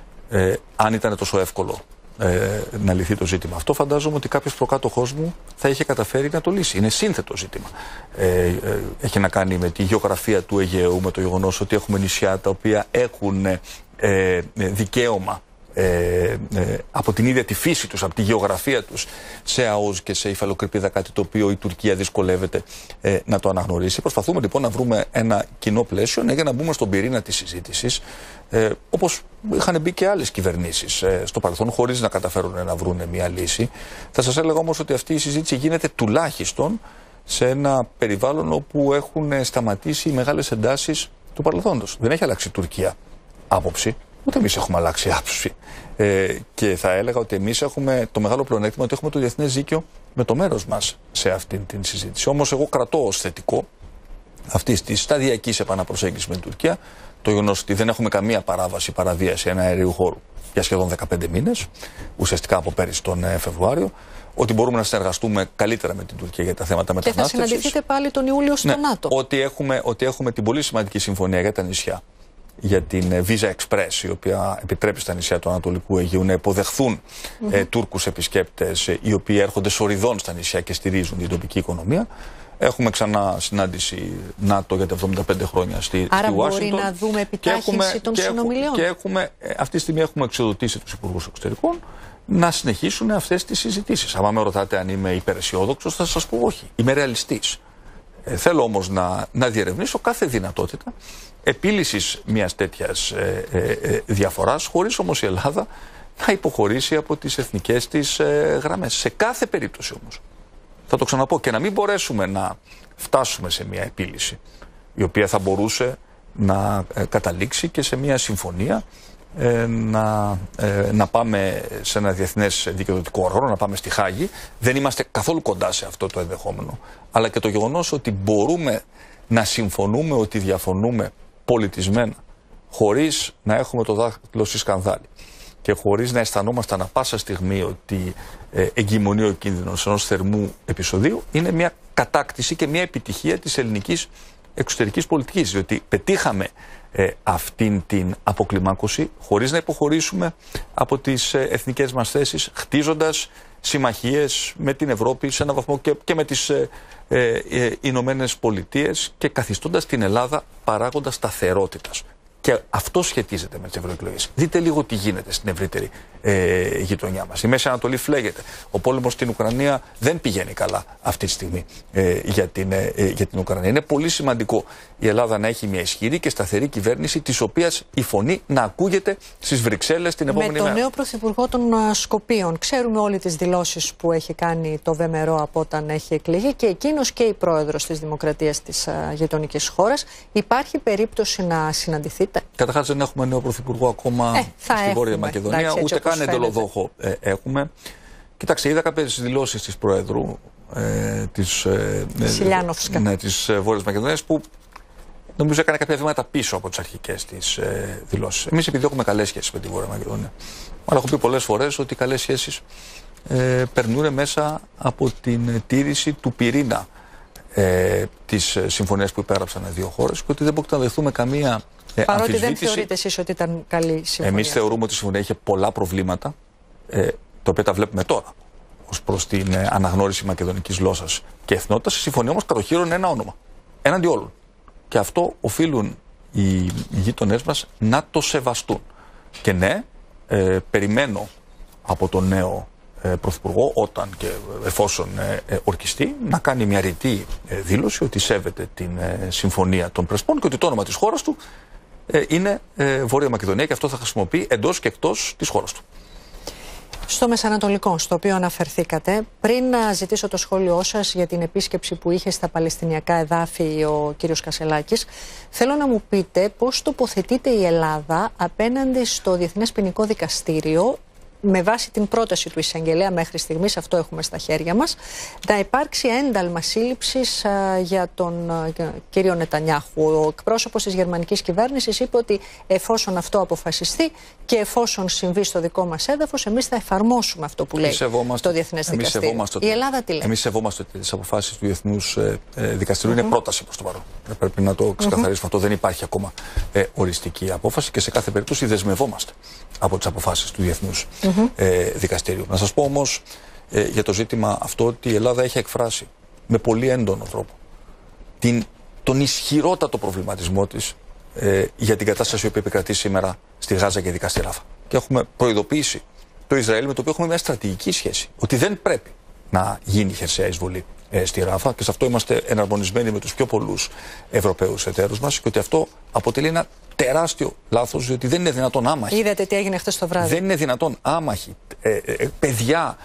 [SPEAKER 2] Αν ήταν τόσο εύκολο να λυθεί το ζήτημα αυτό, φαντάζομαι ότι κάποιος προκάτοχός μου θα είχε καταφέρει να το λύσει. Είναι σύνθετο ζήτημα. Έχει να κάνει με τη γεωγραφία του Αιγαίου, με το γεγονός ότι έχουμε νησιά τα οποία έχουν δικαίωμα από την ίδια τη φύση τους, από τη γεωγραφία τους, σε ΑΟΣ και σε υφαλοκρηπίδα, κάτι το οποίο η Τουρκία δυσκολεύεται να το αναγνωρίσει. Προσπαθούμε λοιπόν να βρούμε ένα κοινό πλαίσιο για να μπούμε στον πυρήνα της συζήτησης, όπως είχαν μπει και άλλες κυβερνήσεις στο παρελθόν, χωρίς να καταφέρουν να βρουν μια λύση. Θα σας έλεγα όμως ότι αυτή η συζήτηση γίνεται τουλάχιστον σε ένα περιβάλλον όπου έχουν σταματήσει οι μεγάλες εντάσεις του παρελθόντος. Δεν έχει αλλάξει η Τουρκία άποψη. Ούτε εμείς έχουμε αλλάξει άποψη. Και θα έλεγα ότι εμείς έχουμε το μεγάλο πλεονέκτημα ότι έχουμε το διεθνές δίκαιο με το μέρος μας σε αυτήν την συζήτηση. Όμως, εγώ κρατώ ως θετικό αυτή τη σταδιακή επαναπροσέγγιση με την Τουρκία το γεγονός ότι δεν έχουμε καμία παραβίαση αερίου χώρου για σχεδόν 15 μήνες, ουσιαστικά από πέρυσι τον Φεβρουάριο. Ότι μπορούμε να συνεργαστούμε καλύτερα με την Τουρκία για τα θέματα μετανάστευσης.
[SPEAKER 1] Και θα συναντηθείτε πάλι τον Ιούλιο στο ΝΑΤΟ.
[SPEAKER 2] Ότι έχουμε την πολύ σημαντική συμφωνία για τα νησιά, για την Visa Express, η οποία επιτρέπει στα νησιά του Ανατολικού Αιγαίου να υποδεχθούν Τούρκους επισκέπτες οι οποίοι έρχονται σοριδών στα νησιά και στηρίζουν την τοπική οικονομία. Έχουμε ξανά συνάντηση ΝΑΤΟ για τα 75 χρόνια στη Ουάσιγκτον. Άρα μπορεί
[SPEAKER 1] να δούμε επιτάχυνση των συνομιλιών.
[SPEAKER 2] Και αυτή τη στιγμή έχουμε εξοδοτήσει τους Υπουργούς Εξωτερικών να συνεχίσουν αυτές τις συζητήσεις. Αν με ρωτάτε αν είμαι υπεραισιόδοξος, θα σας πω όχι. Είμαι ρεαλιστής. Θέλω όμως να διερευνήσω κάθε δυνατότητα επίλυσης μιας τέτοιας διαφοράς, χωρίς όμως η Ελλάδα να υποχωρήσει από τις εθνικές της γραμμές. Σε κάθε περίπτωση όμως, θα το ξαναπώ, και να μην μπορέσουμε να φτάσουμε σε μια επίλυση η οποία θα μπορούσε να καταλήξει και σε μια συμφωνία, να πάμε σε ένα διεθνές δικαιοδοτικό όργανο, να πάμε στη Χάγη. Δεν είμαστε καθόλου κοντά σε αυτό το ενδεχόμενο. Αλλά και το γεγονός ότι μπορούμε να συμφωνούμε ότι διαφωνούμε πολιτισμένα, χωρίς να έχουμε το δάχτυλο στη σκανδάλη και χωρίς να αισθανόμαστε ανα πάσα στιγμή ότι εγκυμονεί ο κίνδυνος ενός θερμού επεισοδίου, είναι μια κατάκτηση και μια επιτυχία της ελληνικής εξωτερικής πολιτικής. Διότι πετύχαμε αυτήν την αποκλιμάκωση χωρίς να υποχωρήσουμε από τις εθνικές μας θέσεις, χτίζοντας συμμαχίες με την Ευρώπη σε έναν βαθμό και με τις Ηνωμένες Πολιτείες και καθιστώντας την Ελλάδα παράγοντα σταθερότητας. Και αυτό σχετίζεται με τις ευρωεκλογές. Δείτε λίγο τι γίνεται στην ευρύτερη γειτονιά μας. Η Μέση Ανατολή φλέγεται. Ο πόλεμος στην Ουκρανία δεν πηγαίνει καλά αυτή τη στιγμή για την Ουκρανία. Είναι πολύ σημαντικό η Ελλάδα να έχει μια ισχυρή και σταθερή κυβέρνηση, της οποίας η φωνή να ακούγεται στις Βρυξέλλες την επόμενη μέρα.
[SPEAKER 1] Με τον νέο πρωθυπουργό των Σκοπίων, ξέρουμε όλοι τις δηλώσεις που έχει κάνει το ΒΜΡΟ από όταν έχει εκλεγεί και εκείνος και η πρόεδρος της Δημοκρατίας της γειτονικής χώρας. Υπάρχει περίπτωση να συναντηθείτε?
[SPEAKER 2] Καταρχάς δεν έχουμε νέο πρωθυπουργό ακόμα στην Βόρεια Μακεδονία, ούτε καν εντολοδόχο έχουμε. Κοιτάξτε, είδα κάποιες δηλώσεις της Προέδρου της Βόρειας Μακεδονίας που νομίζω έκανε κάποια βήματα πίσω από τις αρχικές της δηλώσεις. Εμείς επειδή έχουμε καλές σχέσεις με τη Βόρεια Μακεδονία, αλλά έχω πει πολλές φορές ότι οι καλές σχέσεις περνούν μέσα από την τήρηση του πυρήνα της συμφωνίας που υπέγραψαν οι δύο χώρες και ότι δεν μπορούμε να δεχθούμε καμία
[SPEAKER 1] παρότι δεν θεωρείτε εσείς ότι ήταν καλή συμφωνία?
[SPEAKER 2] Εμείς θεωρούμε ότι η συμφωνία είχε πολλά προβλήματα, τα οποία τα βλέπουμε τώρα, ως προς την αναγνώριση μακεδονικής γλώσσας και εθνότητας. Η συμφωνία όμως κατοχύρωνε ένα όνομα, έναντι όλων. Και αυτό οφείλουν οι γείτονές μας να το σεβαστούν. Και ναι, περιμένω από τον νέο πρωθυπουργό, όταν και εφόσον ορκιστεί, να κάνει μια ρητή δήλωση ότι σέβεται την συμφωνία των Πρεσπών και ότι το όνομα της χώρας του είναι Βόρεια Μακεδονία και αυτό θα χρησιμοποιεί εντός και εκτός της χώρας του.
[SPEAKER 1] Στο Μεσανατολικό, στο οποίο αναφερθήκατε, πριν να ζητήσω το σχόλιο σας για την επίσκεψη που είχε στα Παλαιστινιακά εδάφη ο κύριος Κασσελάκης, θέλω να μου πείτε πώς τοποθετείται η Ελλάδα απέναντι στο Διεθνές Ποινικό Δικαστήριο, με βάση την πρόταση του εισαγγελέα μέχρι στιγμής, αυτό έχουμε στα χέρια μας, να υπάρξει ένταλμα σύλληψης για τον κύριο Νετανιάχου. Ο εκπρόσωπος της γερμανικής κυβέρνησης είπε ότι εφόσον αυτό αποφασιστεί και εφόσον συμβεί στο δικό μας έδαφος, εμείς θα εφαρμόσουμε αυτό που λέει το Διεθνές Δικαστήριο. Η Ελλάδα τι λέει?
[SPEAKER 2] Εμείς σεβόμαστε ότι τις αποφάσεις του Διεθνούς Δικαστηρίου είναι πρόταση προς το παρόν. Πρέπει να το ξεκαθαρίσουμε αυτό. Δεν υπάρχει ακόμα οριστική απόφαση και σε κάθε περίπτωση δεσμευόμαστε από τις αποφάσεις του Διεθνούς Δικαστήριου. Να σας πω όμως για το ζήτημα αυτό ότι η Ελλάδα έχει εκφράσει με πολύ έντονο τρόπο τον ισχυρότατο προβληματισμό της για την κατάσταση που επικρατεί σήμερα στη Γάζα και ειδικά στη Ράφα. Και έχουμε προειδοποιήσει το Ισραήλ, με το οποίο έχουμε μια στρατηγική σχέση, ότι δεν πρέπει να γίνει χερσαία εισβολή στη Ράφα και σε αυτό είμαστε εναρμονισμένοι με τους πιο πολλούς Ευρωπαίους εταίρους μας και ότι αυτό αποτελεί ένα τεράστιο λάθος, διότι δεν είναι δυνατόν άμαχοι.
[SPEAKER 1] Είδατε τι έγινε χθες το βράδυ.
[SPEAKER 2] Δεν είναι δυνατόν άμαχοι παιδιά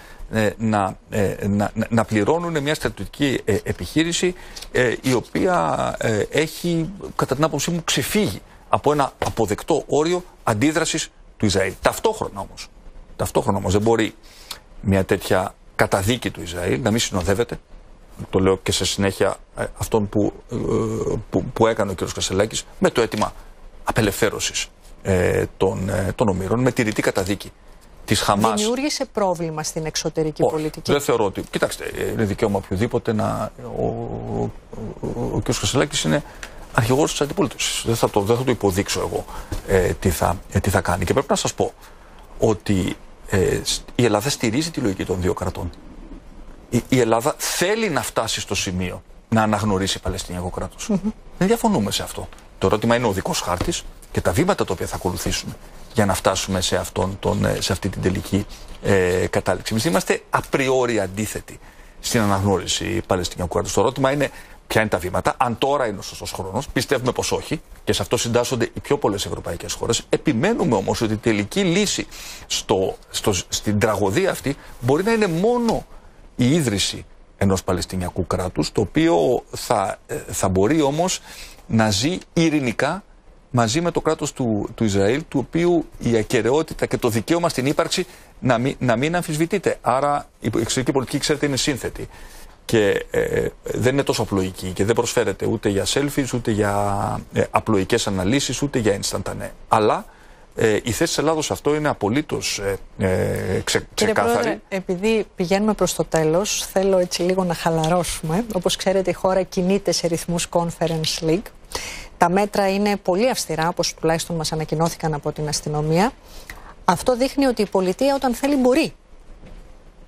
[SPEAKER 2] να πληρώνουν μια στρατιωτική επιχείρηση η οποία έχει, κατά την άποψή μου, ξεφύγει από ένα αποδεκτό όριο αντίδρασης του Ισραήλ. Ταυτόχρονα όμως δεν μπορεί μια τέτοια καταδίκη του Ισραήλ να μην συνοδεύεται, το λέω και σε συνέχεια αυτόν που έκανε ο κ. Κασσελάκης, με το αίτημα απελευθέρωσης των ομήρων, με τη ρητή καταδίκη της Χαμάς.
[SPEAKER 1] Δημιούργησε πρόβλημα στην εξωτερική πολιτική?
[SPEAKER 2] Δεν θεωρώ ότι. Κοιτάξτε, είναι δικαίωμα οποιοδήποτε να. Ο κ. Κασσελάκης είναι αρχηγός της αντιπολίτευσης. Δεν θα το υποδείξω εγώ τι θα κάνει. Και πρέπει να σας πω ότι η Ελλάδα στηρίζει τη λογική των δύο κρατών. Η Ελλάδα θέλει να φτάσει στο σημείο να αναγνωρίσει Παλαιστινιακό κράτος. Δεν διαφωνούμε σε αυτό. Το ερώτημα είναι ο δικός χάρτης και τα βήματα τα οποία θα ακολουθήσουμε για να φτάσουμε σε αυτή την τελική κατάληξη. Εμείς είμαστε απριόρι αντίθετοι στην αναγνώριση Παλαιστινιακού κράτους. Το ερώτημα είναι ποια είναι τα βήματα, αν τώρα είναι ο σωστός χρόνος. Πιστεύουμε πως όχι και σε αυτό συντάσσονται οι πιο πολλές ευρωπαϊκές χώρες. Επιμένουμε όμως ότι η τελική λύση στην τραγωδία αυτή μπορεί να είναι μόνο η ίδρυση ενός Παλαιστινιακού κράτους, το οποίο θα μπορεί όμως να ζει ειρηνικά μαζί με το κράτος του Ισραήλ, του οποίου η ακεραιότητα και το δικαίωμα στην ύπαρξη να μην αμφισβητείται. Άρα η εξωτερική πολιτική, ξέρετε, είναι σύνθετη και δεν είναι τόσο απλοϊκή και δεν προσφέρεται ούτε για selfies, ούτε για απλοϊκές αναλύσεις, ούτε για instantanee. Αλλά η θέση της Ελλάδος σε αυτό είναι απολύτως ξεκάθαρη.
[SPEAKER 1] Κύριε Πρόεδρε, επειδή πηγαίνουμε προς το τέλος, θέλω έτσι λίγο να χαλαρώσουμε. Όπως ξέρετε, η χώρα κινείται σε ρυθμούς Conference League. Τα μέτρα είναι πολύ αυστηρά, όπως τουλάχιστον μας ανακοινώθηκαν από την αστυνομία. Αυτό δείχνει ότι η πολιτεία όταν θέλει μπορεί.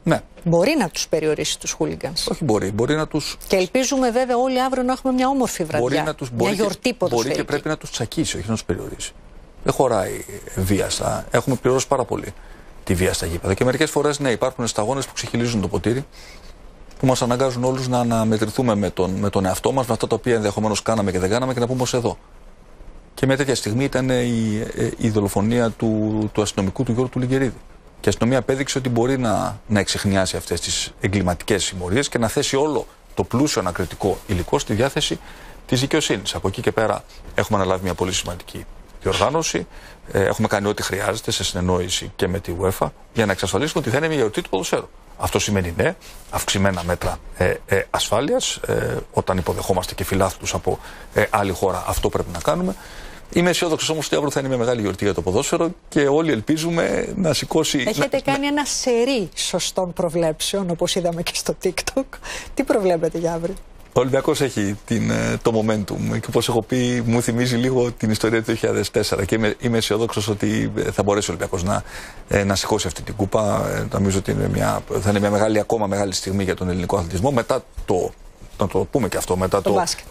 [SPEAKER 2] Ναι.
[SPEAKER 1] Μπορεί να τους περιορίσει τους χούλιγκανς.
[SPEAKER 2] Όχι μπορεί να τους...
[SPEAKER 1] Και ελπίζουμε βέβαια όλοι αύριο να έχουμε μια όμορφη βραδιά. Μια γιορτή ποδοσφαιρική.
[SPEAKER 2] Μπορεί και πρέπει να τους τσακίσει, όχι να τους περιορίσει. Δεν χωράει βία Έχουμε πληρώσει πάρα πολύ τη βία στα γήπεδα. Και μερικές φορές, ναι, υπάρχουν σταγόνες που ξεχυλίζουν το ποτήρι, που μας αναγκάζουν όλους να αναμετρηθούμε με τον εαυτό μας, με αυτά τα οποία ενδεχομένως κάναμε και δεν κάναμε, και να πούμε ως εδώ. Και μια τέτοια στιγμή ήταν η δολοφονία του αστυνομικού του Γιώργου του Λιγκερίδη. Και η αστυνομία απέδειξε ότι μπορεί να εξιχνιάσει αυτές τις εγκληματικές συμμορίες και να θέσει όλο το πλούσιο ανακριτικό υλικό στη διάθεση της δικαιοσύνης. Από εκεί και πέρα έχουμε αναλάβει μια πολύ σημαντική διοργάνωση. Έχουμε κάνει ό,τι χρειάζεται σε συνεννόηση και με τη UEFA για να εξασφαλίσουμε ότι θα είναι μια γιορτή του ποδοσφαίρου. Αυτό σημαίνει, ναι, αυξημένα μέτρα ασφάλειας. Όταν υποδεχόμαστε και φιλάθλους από άλλη χώρα, αυτό πρέπει να κάνουμε. Είμαι αισιόδοξος όμως ότι αύριο θα είναι μια μεγάλη γιορτή για το ποδόσφαιρο και όλοι ελπίζουμε να σηκώσει.
[SPEAKER 1] Έχετε κάνει ένα σερί σωστών προβλέψεων, όπως είδαμε και στο TikTok. Τι προβλέπετε για αύριο?
[SPEAKER 2] Ο Ολυμπιακός έχει το momentum και, όπως έχω πει, μου θυμίζει λίγο την ιστορία του 2004 και είμαι αισιόδοξος ότι θα μπορέσει ο Ολυμπιακός να σηκώσει αυτή την κούπα. Νομίζω ότι θα είναι μια ακόμα μεγάλη στιγμή για τον ελληνικό αθλητισμό μετά να το πούμε και αυτό, μετά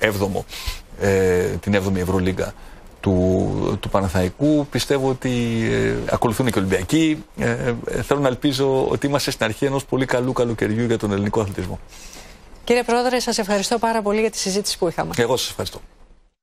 [SPEAKER 2] την 7η Ευρωλίγκα του Παναθηναϊκού. Πιστεύω ότι ακολουθούν και οι Ολυμπιακοί. Θέλω να ελπίζω ότι είμαστε στην αρχή ενός πολύ καλού καλοκαιριού για τον ελληνικό αθλητισμό.
[SPEAKER 1] Κύριε Πρόεδρε, σας ευχαριστώ πάρα πολύ για τη συζήτηση που είχαμε.
[SPEAKER 2] Εγώ σας ευχαριστώ.